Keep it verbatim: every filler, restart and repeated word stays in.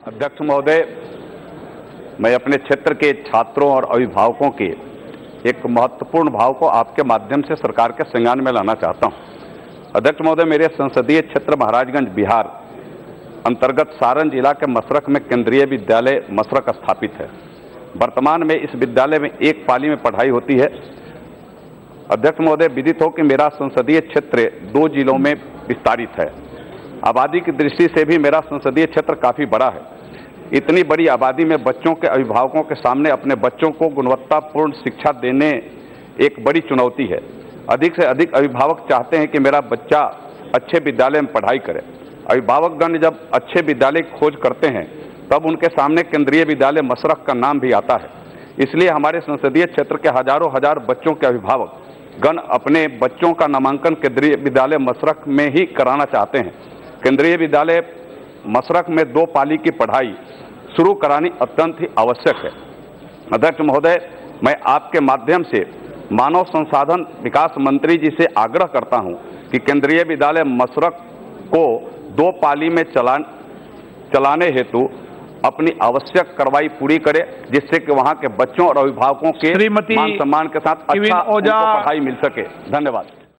अध्यक्ष महोदय, मैं अपने क्षेत्र के छात्रों और अभिभावकों के एक महत्वपूर्ण भाव को आपके माध्यम से सरकार के संज्ञान में लाना चाहता हूं। अध्यक्ष महोदय, मेरे संसदीय क्षेत्र महाराजगंज बिहार अंतर्गत सारण जिला के मसरख में केंद्रीय विद्यालय मसरख स्थापित है। वर्तमान में इस विद्यालय में एक पाली में पढ़ाई होती है। अध्यक्ष महोदय, विदित हो कि मेरा संसदीय क्षेत्र दो जिलों में विस्तारित है। आबादी की दृष्टि से भी मेरा संसदीय क्षेत्र काफी बड़ा है। इतनी बड़ी आबादी में बच्चों के अभिभावकों के सामने अपने बच्चों को गुणवत्तापूर्ण शिक्षा देने एक बड़ी चुनौती है। अधिक से अधिक अभिभावक चाहते हैं कि मेरा बच्चा अच्छे विद्यालय में पढ़ाई करे। अभिभावकगण जब अच्छे विद्यालय की खोज करते हैं तब उनके सामने केंद्रीय विद्यालय मसरख का नाम भी आता है। इसलिए हमारे संसदीय क्षेत्र के हजारों हजार बच्चों के अभिभावक गण अपने बच्चों का नामांकन केंद्रीय विद्यालय मसरख में ही कराना चाहते हैं। केंद्रीय विद्यालय मसरख में दो पाली की पढ़ाई शुरू करानी अत्यंत ही आवश्यक है। अध्यक्ष महोदय, मैं आपके माध्यम से मानव संसाधन विकास मंत्री जी से आग्रह करता हूं कि केंद्रीय विद्यालय मसरख को दो पाली में चला चलाने हेतु अपनी आवश्यक कार्रवाई पूरी करे, जिससे कि वहां के बच्चों और अभिभावकों के मान सम्मान के साथ अच्छा पढ़ाई मिल सके। धन्यवाद।